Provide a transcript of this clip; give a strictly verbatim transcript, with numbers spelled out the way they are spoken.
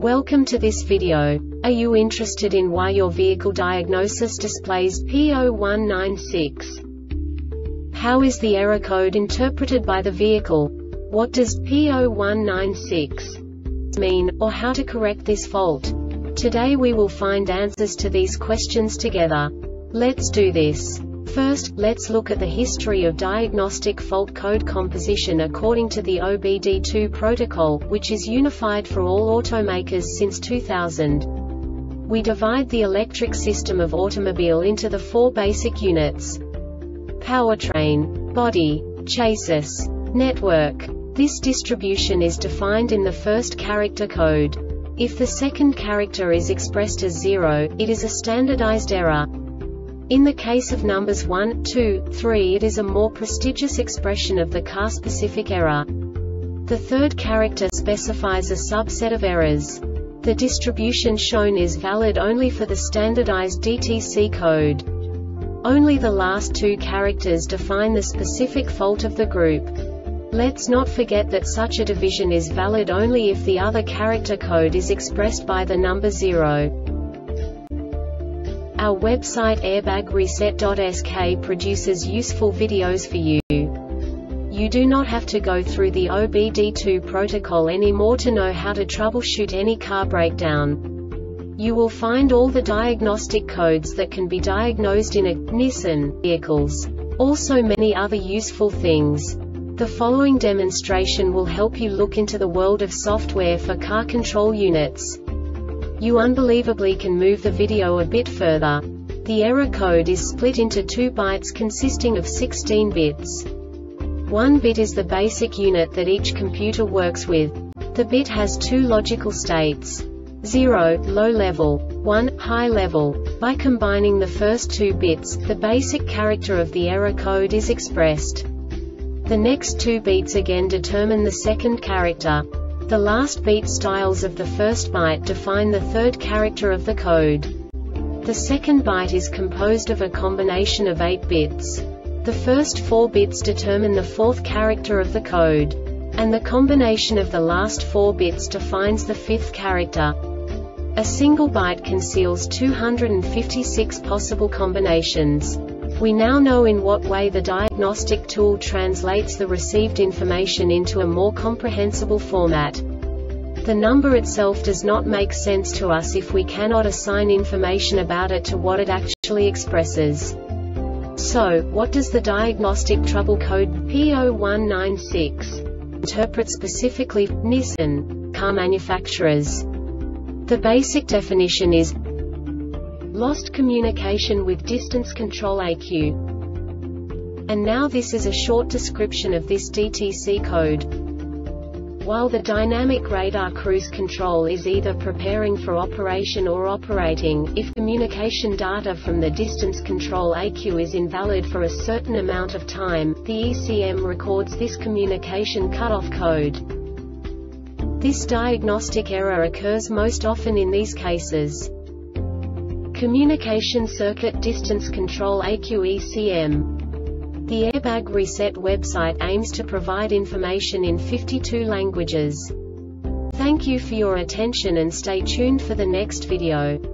Welcome to this video. Are you interested in why your vehicle diagnosis displays P zero one nine six? How is the error code interpreted by the vehicle? What does P zero one nine six mean, or how to correct this fault? Today we will find answers to these questions together. Let's do this. First, let's look at the history of diagnostic fault code composition according to the O B D two protocol, which is unified for all automakers since two thousand. We divide the electric system of automobile into the four basic units: powertrain, body, chassis, network. This distribution is defined in the first character code. If the second character is expressed as zero, it is a standardized error. In the case of numbers one, two, three, it is a more prestigious expression of the car-specific error. The third character specifies a subset of errors. The distribution shown is valid only for the standardized D T C code. Only the last two characters define the specific fault of the group. Let's not forget that such a division is valid only if the other character code is expressed by the number zero. Our website airbag reset dot S K produces useful videos for you. You do not have to go through the O B D two protocol anymore to know how to troubleshoot any car breakdown. You will find all the diagnostic codes that can be diagnosed in a Nissan vehicles. Also many other useful things. The following demonstration will help you look into the world of software for car control units. You unbelievably can move the video a bit further. The error code is split into two bytes consisting of sixteen bits. One bit is the basic unit that each computer works with. The bit has two logical states: zero, low level, one, high level. By combining the first two bits, the basic character of the error code is expressed. The next two beats again determine the second character. The last beat styles of the first byte define the third character of the code. The second byte is composed of a combination of eight bits. The first four bits determine the fourth character of the code. And the combination of the last four bits defines the fifth character. A single byte conceals two hundred fifty-six possible combinations. We now know in what way the diagnostic tool translates the received information into a more comprehensible format. The number itself does not make sense to us if we cannot assign information about it to what it actually expresses. So, what does the diagnostic trouble code P zero one nine six interpret specifically for Nissan car manufacturers? The basic definition is lost communication with distance control A Q. And now this is a short description of this D T C code. While the dynamic radar cruise control is either preparing for operation or operating, if communication data from the distance control A Q is invalid for a certain amount of time, the E C M records this communication cutoff code. This diagnostic error occurs most often in these cases: Communication Circuit Distance Control A Q E C M. The Airbag Reset website aims to provide information in fifty-two languages. Thank you for your attention and stay tuned for the next video.